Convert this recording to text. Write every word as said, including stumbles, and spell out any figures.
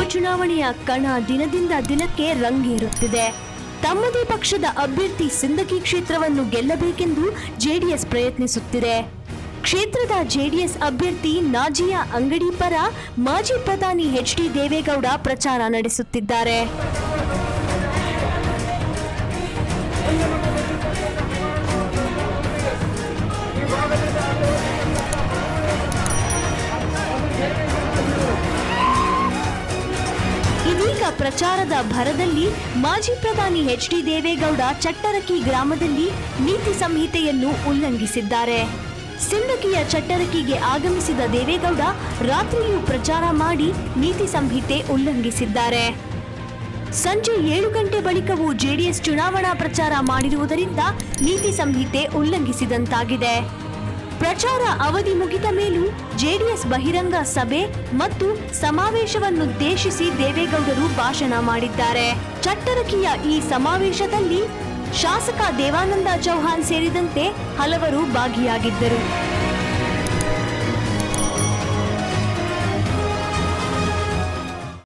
ಚುನಾವಣೆಯ ಕಣ ದಿನದಿಂದ ದಿನಕ್ಕೆ ರಂಗೇರುತ್ತಿದೆ. ತಮ್ಮದೇ ಪಕ್ಷದ ಅಭ್ಯರ್ಥಿ ಸಿಂದಗಿ ಕ್ಷೇತ್ರವನ್ನು ಗೆಲ್ಲಬೇಕೆಂದು ಜೆಡಿಎಸ್ ಪ್ರಯತ್ನಿಸುತ್ತಿದೆ. ಕ್ಷೇತ್ರದ ಜೆಡಿಎಸ್ ಅಭ್ಯರ್ಥಿ ನಾಜಿಯಾ ಅಂಗಡಿ ಪರ ಮಾಜಿ ಪ್ರಧಾನಿ ಎಚ್ ಡಿ ದೇವೇಗೌಡ ಪ್ರಚಾರ ನಡೆಸುತ್ತಿದ್ದಾರೆ. ಇದೀಗ ಪ್ರಚಾರದ ಭರದಲ್ಲಿ ಮಾಜಿ ಪ್ರಧಾನಿ ಎಚ್ ಡಿ ದೇವೇಗೌಡ ಚಟ್ಟರಕಿ ಗ್ರಾಮದಲ್ಲಿ ನೀತಿ ಸಂಹಿತೆಯನ್ನು ಉಲ್ಲಂಘಿಸಿದ್ದಾರೆ. ಸಿಂದಗಿಯ ಚಟ್ಟರಕಿಗೆ ಆಗಮಿಸಿದ ದೇವೇಗೌಡ ರಾತ್ರಿಯೂ ಪ್ರಚಾರ ಮಾಡಿ ನೀತಿ ಸಂಹಿತೆ ಉಲ್ಲಂಘಿಸಿದ್ದಾರೆ. ಸಂಜೆ ಏಳು ಗಂಟೆ ಬಳಿಕವೂ ಜೆಡಿಎಸ್ ಚುನಾವಣಾ ಪ್ರಚಾರ ಮಾಡಿರುವುದರಿಂದ ನೀತಿ ಸಂಹಿತೆ ಉಲ್ಲಂಘಿಸಿದಂತಾಗಿದೆ. ಪ್ರಚಾರ ಅವಧಿ ಮುಗಿದ ಮೇಲೂ ಜೆಡಿಎಸ್ ಬಹಿರಂಗ ಸಭೆ ಮತ್ತು ಸಮಾವೇಶವನ್ನುದ್ದೇಶಿಸಿ ದೇವೇಗೌಡರು ಭಾಷಣ ಮಾಡಿದ್ದಾರೆ. ಚಟ್ಟರಕಿಯ ಈ ಸಮಾವೇಶದಲ್ಲಿ ಶಾಸಕ ದೇವಾನಂದ ಚೌಹಾಣ್ ಸೇರಿದಂತೆ ಹಲವರು ಭಾಗಿಯಾಗಿದ್ದರು.